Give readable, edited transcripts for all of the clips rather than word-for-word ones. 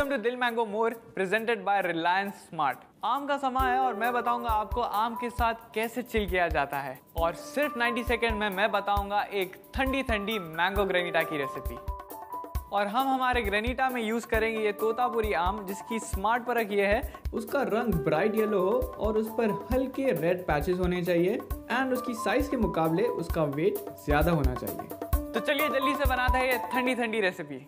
To Dil mango more presented by Reliance Smart. आम का समय है और मैं बताऊंगा आपको आम के साथ कैसे चिल किया जाता है। और सिर्फ 90 सेकेंड में मैं बताऊंगा एक ठंडी ठंडी मैंगो ग्रेनिटा की रेसिपी। और हम हमारे ग्रेनिटा में यूज करेंगे ये तोतापुरी आम, जिसकी स्मार्ट परख ये है उसका रंग ब्राइट येलो हो और उस पर हल्के रेड पैचेस होने चाहिए एंड उसकी साइज के मुकाबले उसका वेट ज्यादा होना चाहिए। तो चलिए जल्दी से बनाते हैं ये ठंडी ठंडी रेसिपी।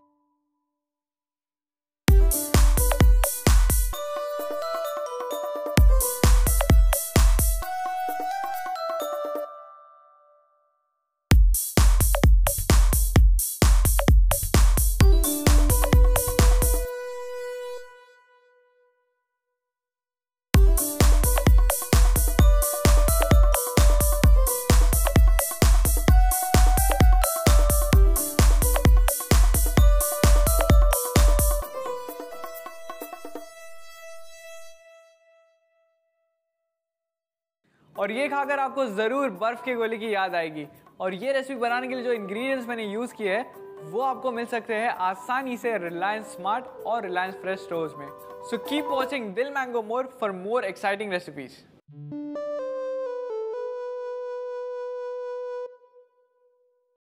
और ये खाकर आपको ज़रूर बर्फ़ के गोले की याद आएगी। और ये रेसिपी बनाने के लिए जो इंग्रेडिएंट्स मैंने यूज़ किए हैं वो आपको मिल सकते हैं आसानी से रिलायंस स्मार्ट और रिलायंस फ्रेश स्टोर्स में। So keep watching Dil mango more for more exciting recipes.